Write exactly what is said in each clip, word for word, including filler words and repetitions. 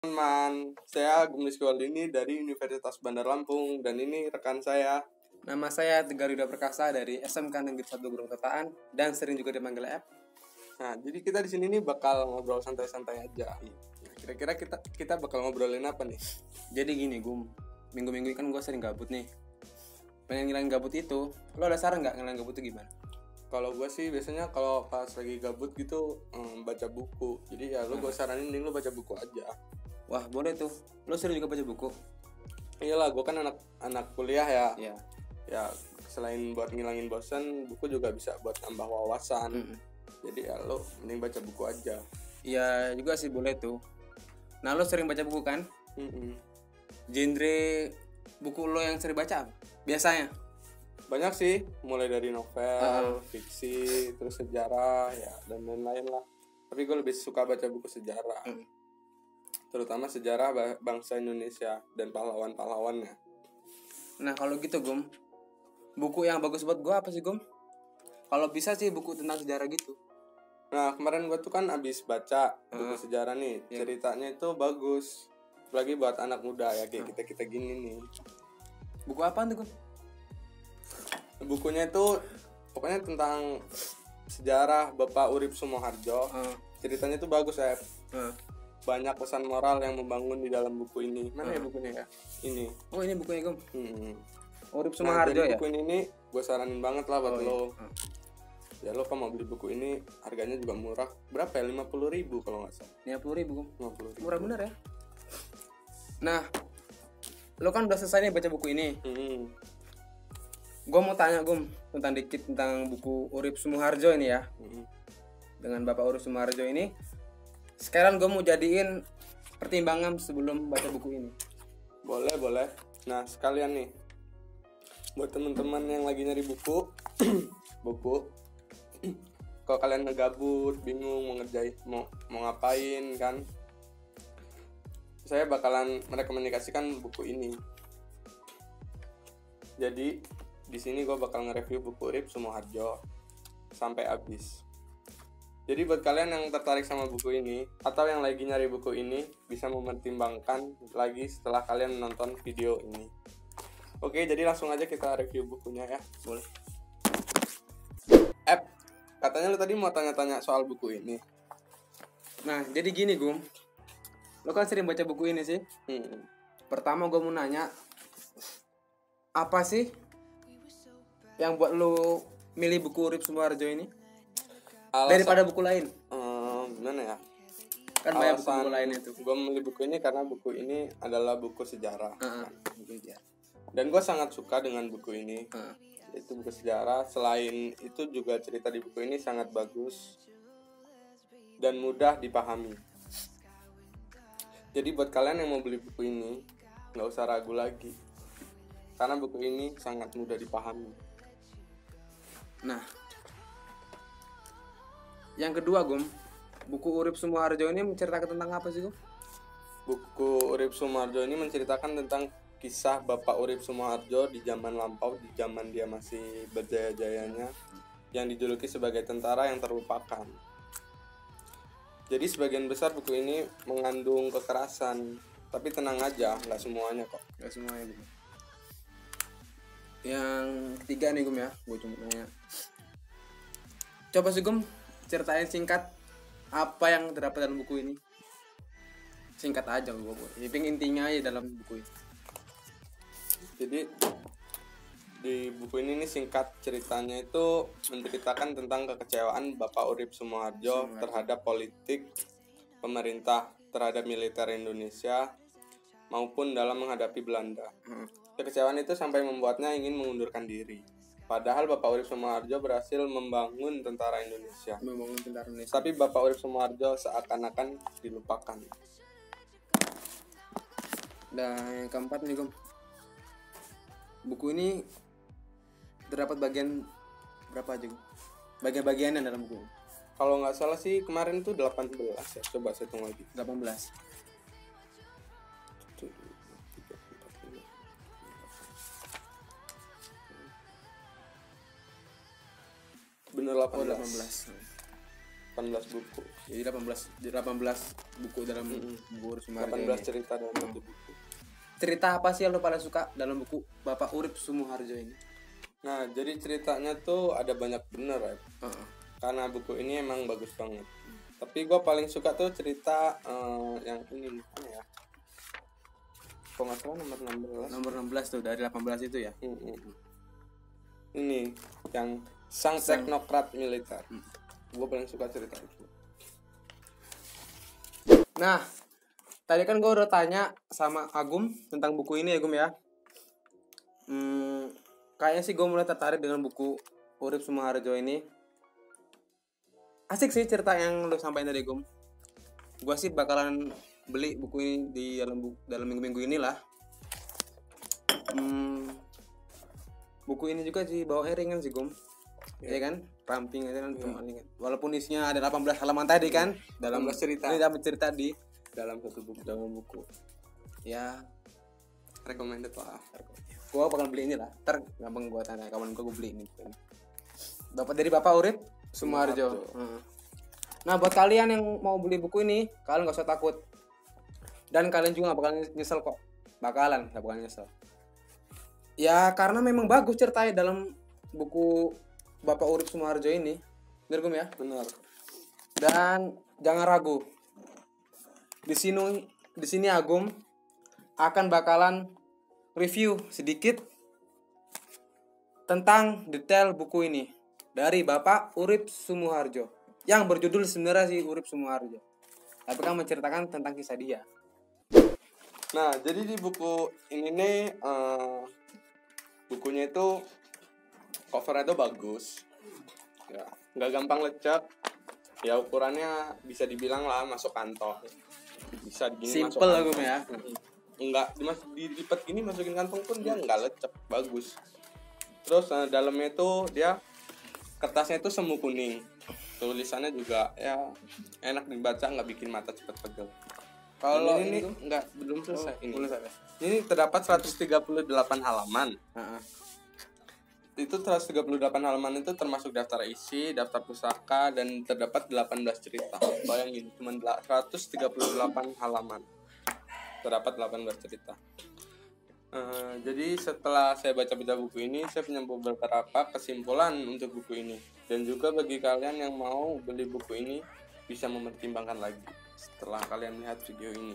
Teman, saya Gumnis Waldini dari Universitas Bandar Lampung dan ini rekan saya. Nama saya Garuda Perkasa dari S M K Negeri satu Gunung Tetaan dan sering juga dipanggil F. Nah, jadi kita di sini nih bakal ngobrol santai-santai aja. Nah, kira-kira kita kita bakal ngobrolin apa nih? Jadi gini, Gum. Minggu-minggu kan gue sering gabut nih. Pengen ngilangin gabut itu. Lo ada saran nggak ngilangin gabut itu gimana? Kalau gue sih biasanya kalau pas lagi gabut gitu hmm, baca buku. Jadi ya lo gue saranin nih lo baca buku aja. Wah, boleh tuh. Lo sering juga baca buku? Iyalah, gue kan anak anak kuliah ya. Iya. Ya selain buat ngilangin bosan, buku juga bisa buat nambah wawasan. Mm-mm. Jadi ya lo mending baca buku aja. Iya juga sih, boleh tuh. Nah, lo sering baca buku kan? Mm-mm. Genre buku lo yang sering baca apa? Biasanya? Banyak sih, mulai dari novel, Uh. fiksi, terus sejarah ya dan lain-lain lah. Tapi gue lebih suka baca buku sejarah. Mm. Terutama sejarah bangsa Indonesia dan pahlawan-pahlawannya. Nah, kalau gitu, Gum. Buku yang bagus buat gue apa sih, Gum? Kalau bisa sih buku tentang sejarah gitu. Nah, kemarin gue tuh kan abis baca buku Uh. sejarah nih. Yeah. Ceritanya itu bagus. Apalagi buat anak muda ya, kayak Uh. kita-kita gini nih. Buku apaan tuh, Gum? Bukunya itu pokoknya tentang sejarah Bapak Urip Sumoharjo. Uh. Ceritanya tuh bagus ya. Uh. Banyak pesan moral yang membangun di dalam buku ini. Mana Uh. ya bukunya ya? Ini. Oh, ini bukunya, Gum. Hmm. Urip Nah, Sumoharjo jadi ya? buku ini nih gue saranin banget lah buat Oh, lo. iya. Uh. Ya lo kalau mau beli buku ini harganya juga murah. Berapa ya? lima puluh ribu kalau nggak salah. lima puluh ribu, Gum. lima puluh ribu. Murah bener ya. Nah, lo kan udah selesai nih baca buku ini. Hmm. Gue mau tanya, Gum, tentang dikit tentang buku Urip Sumoharjo ini ya. Hmm. Dengan Bapak Urip Sumoharjo ini. Sekarang gue mau jadiin pertimbangan sebelum baca buku ini. Boleh, boleh. Nah, sekalian nih. Buat teman-teman yang lagi nyari buku, buku. Kalau kalian ngegabut, bingung mau ngerjain, mau mau ngapain kan? Saya bakalan merekomendasikan buku ini. Jadi di sini gue bakal nge-review buku Urip Sumoharjo sampai habis. Jadi buat kalian yang tertarik sama buku ini atau yang lagi nyari buku ini bisa mempertimbangkan lagi setelah kalian menonton video ini. Oke, jadi langsung aja kita review bukunya ya. Boleh. Ep, katanya lu tadi mau tanya-tanya soal buku ini. Nah, jadi gini, Gum. Lo kan sering baca buku ini sih. Hmm. Pertama gue mau nanya, apa sih yang buat lo milih buku Urip Sumoharjo ini Alasan, daripada buku lain? Hmm, gimana ya? Kan banyak buku lain itu. Gue memilih buku ini karena buku ini adalah buku sejarah. Uh-uh. Buku sejarah. Dan gue sangat suka dengan buku ini. Uh. Itu buku sejarah. Selain itu juga cerita di buku ini sangat bagus dan mudah dipahami. Jadi buat kalian yang mau beli buku ini nggak usah ragu lagi, karena buku ini sangat mudah dipahami. Nah, yang kedua, Gum, buku Urip Sumoharjo ini menceritakan tentang apa sih, Gum? Buku Urip Sumoharjo ini menceritakan tentang kisah Bapak Urip Sumoharjo di zaman lampau, di zaman dia masih berjaya-jayanya, yang dijuluki sebagai tentara yang terlupakan. Jadi sebagian besar buku ini mengandung kekerasan, tapi tenang aja, nggak semuanya kok. Gak semuanya, Gum. Yang ketiga nih, Gum ya, gue cuma nanya. Coba sih, Gum, ceritain singkat apa yang terdapat dalam buku ini. Singkat aja gue, yang intinya aja dalam buku ini. Jadi di buku ini nih singkat ceritanya itu menceritakan tentang kekecewaan Bapak Urip Sumoharjo terhadap politik pemerintah, terhadap militer Indonesia maupun dalam menghadapi Belanda. Hmm. Kekecewaan itu sampai membuatnya ingin mengundurkan diri. Padahal Bapak Urip Sumoharjo berhasil membangun tentara Indonesia. Membangun tentara Indonesia. Tapi Bapak Urip Sumoharjo seakan-akan dilupakan. Dan yang keempat nih, Gum. Buku ini terdapat bagian berapa aja, Gum? Bagian-bagiannya dalam buku. Kalau nggak salah sih kemarin itu delapan belas ya. Coba saya tunggu lagi. delapan belas. Bener delapan belas. Oh, delapan belas. delapan belas buku. Jadi delapan belas delapan belas buku dalam Mm-mm. buku Urip Sumoharjo delapan belas ini. cerita dalam satu buku. Cerita apa sih yang lo paling suka dalam buku Bapak Urip Sumoharjo ini? Nah, jadi ceritanya tuh ada banyak bener ya. Heeh. Karena buku ini emang bagus banget. Tapi gue paling suka tuh cerita eh, yang ini nih, apa ya? Kok nggak salah nomor enam belas. Nomor enam belas tuh dari delapan belas itu ya. Mm-mm. Ini yang sang Sang- teknokrat militer. Gue paling suka cerita itu. Nah, tadi kan gue udah tanya sama Agum tentang buku ini ya Gum ya. Hmm, kayaknya sih gue mulai tertarik dengan buku Urip Sumoharjo ini. Asik sih cerita yang lo sampaikan tadi Gum. Gue sih bakalan beli buku ini di dalam bu- dalam minggu-minggu inilah. Hmm, buku ini juga sih bawanya ringan sih Gum. Ya kan? Ramping aja kan cuma ringan. Walaupun isinya ada delapan belas halaman tadi kan dalam delapan belas cerita. Ini dalam cerita di Dalam satu buku. dalam buku. Ya, Recommended lah. gua bakal beli ini lah. Ntar gampang gua tanya kawan gua, gua beli ini. Bapak dari Bapak Urip Sumoharjo. Sumoharjo. Hmm. Nah, buat kalian yang mau beli buku ini, kalian gak usah takut. Dan kalian juga gak bakal nyesel kok. Bakalan, gak bakal nyesel. Ya, karena memang bagus ceritanya dalam buku Bapak Urip Sumoharjo ini. Bener Gum ya? Benar. Dan jangan ragu. Di sini di sini Agum akan bakalan review sedikit tentang detail buku ini dari Bapak Urip Sumoharjo yang berjudul sebenarnya sih Urip Sumoharjo. Tapi kan menceritakan tentang kisah dia. Nah, jadi di buku ini nih eh, bukunya itu covernya itu bagus. Ya, nggak gampang lecek. Ya ukurannya bisa dibilang lah masuk kantong. Bisa gini masuk Simple lah kantong. Gum ya. Enggak dimas dilipat gini masukin kantong pun dia nggak lecek, bagus. Terus eh, dalamnya itu dia kertasnya itu semu kuning. Tulisannya juga ya enak dibaca, nggak bikin mata cepet pegel. Kalau ini, ini nih nggak belum selesai ini. Belum selesai. Ini terdapat seratus tiga puluh delapan halaman. Heeh. Itu seratus tiga puluh delapan halaman itu termasuk daftar isi, daftar pusaka, dan terdapat delapan belas cerita. Bayangin, cuma seratus tiga puluh delapan halaman. Terdapat delapan belas cerita. Eh, jadi setelah saya baca-baca buku ini, saya punya beberapa kesimpulan untuk buku ini. Dan juga bagi kalian yang mau beli buku ini, bisa mempertimbangkan lagi setelah kalian melihat video ini.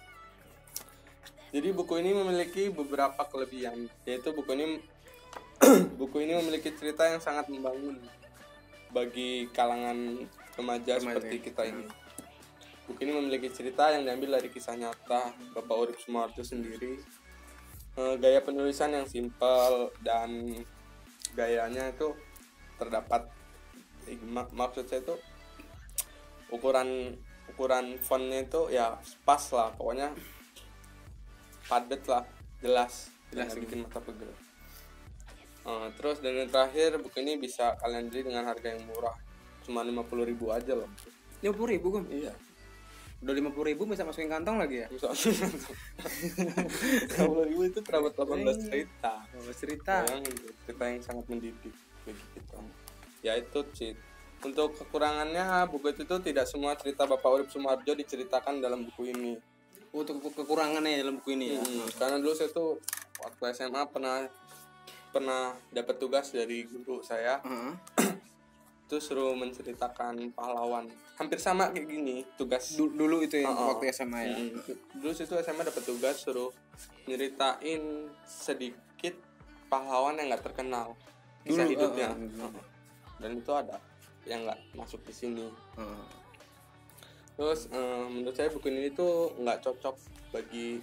Jadi buku ini memiliki beberapa kelebihan, yaitu buku ini buku ini memiliki cerita yang sangat membangun bagi kalangan remaja, Remaja. seperti kita ini. Buku ini memiliki cerita yang diambil dari kisah nyata Bapak Urip Sumoharjo sendiri. Eh, gaya penulisan yang simpel dan gayanya itu terdapat eh, mak- maksud saya itu ukuran ukuran fontnya itu ya pas lah, pokoknya padat lah, jelas, Jelas, nggak bikin mata pegel. Eh, terus dan yang terakhir, buku ini bisa kalian beli dengan harga yang murah, cuma lima puluh ribu aja loh. lima puluh ribu Gum. Iya. Udah lima puluh ribu bisa masukin kantong lagi ya? Bisa lima puluh ribu itu terdapat delapan belas cerita. Oh, cerita. Bayangin tuh, cerita yang sangat mendidik bagi kita. Ya itu cheat. Untuk kekurangannya, buku itu tuh tidak semua cerita Bapak Urip Sumoharjo diceritakan dalam buku ini. Untuk ke- kekurangannya dalam buku ini ya. Hmm, karena dulu saya tuh waktu S M A pernah pernah dapat tugas dari guru saya, Heeh. itu suruh menceritakan pahlawan. Hampir sama kayak gini tugas. Du- dulu itu ya Oh, oh. waktu S M A ya. Hmm. Dulu situ S M A dapat tugas suruh nyeritain sedikit pahlawan yang nggak terkenal kisah Dulu, hidupnya. oh, oh, Oh. Dan itu ada yang nggak masuk di sini. Heeh. Terus eh, menurut saya buku ini tuh nggak cocok bagi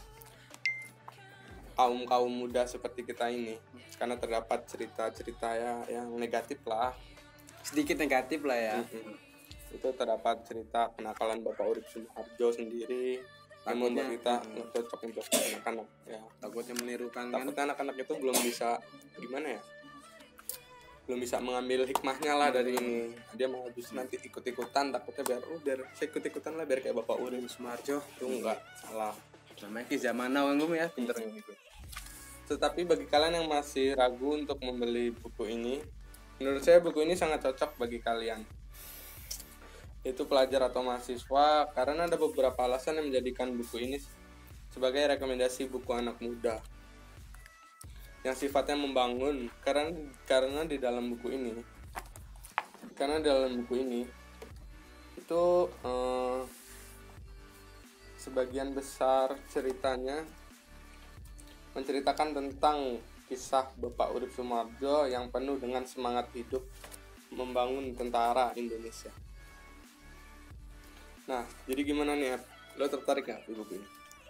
kaum kaum muda seperti kita ini, karena terdapat cerita-cerita ya yang negatif lah. Sedikit negatif lah ya. Mm-mm. Itu terdapat cerita kenakalan Bapak Urip Sumoharjo sendiri yang Takutnya, membuat kita mm. nggak cocok untuk anak-anak ya. Takutnya menirukan kan. Takutnya anak-anak itu belum bisa gimana ya, belum bisa mengambil hikmahnya lah dari ini. Dia mau habis nanti ikut-ikutan, takutnya biar oh biar saya ikut-ikutan lah biar kayak Bapak Urip Sumoharjo. Itu enggak salah. Namanya ki zaman now Gum ya, pinter gitu. Tetapi bagi kalian yang masih ragu untuk membeli buku ini, menurut saya buku ini sangat cocok bagi kalian. itu pelajar atau mahasiswa, karena ada beberapa alasan yang menjadikan buku ini sebagai rekomendasi buku anak muda yang sifatnya membangun. Karena karena di dalam buku ini karena di dalam buku ini itu eh, sebagian besar ceritanya menceritakan tentang kisah Bapak Urip Soemarjo yang penuh dengan semangat hidup membangun tentara Indonesia. Nah, jadi gimana nih, Ep? Lo tertarik gak di buku ini?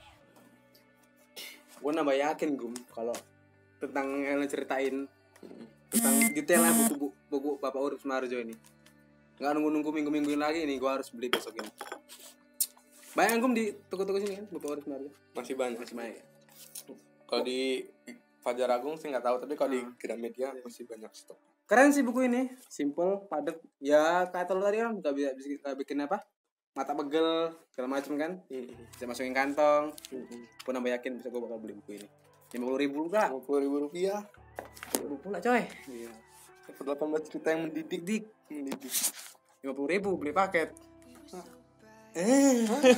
Gue nambah yakin Gum kalau tentang yang lo ceritain tentang detailnya buku buku Bapak Urip Soemarjo ini. Nggak nunggu-nunggu minggu-mingguin lagi nih, gue harus beli besok ini. Banyak Gum di toko-toko sini kan Bapak Urip Soemarjo. Masih banyak. Masih banyak ya? Kalau di Fajar Agung sih nggak tahu, tapi kalau di Hmm. Gramedia masih banyak stok. Keren sih buku ini, simple, padat. Ya kata lo tadi kan nggak bisa nggak bikin apa, mata pegel segala macam kan. Bisa masukin kantong. Gue nambah yakin bisa gue bakal beli buku ini. Lima puluh ribu lah. lima puluh ribu rupiah. Lima puluh lah coy. Iya. delapan belas cerita yang mendidik. Dik. Mendidik. Lima puluh ribu beli paket. Eh.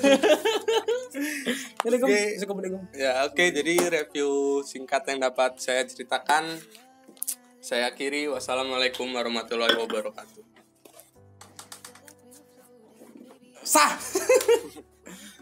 Jadi gue Oke. bisa gue beli Gum. Ya oke, jadi review singkat yang dapat saya ceritakan saya akhiri. Wassalamualaikum warahmatullahi wabarakatuh. Sah.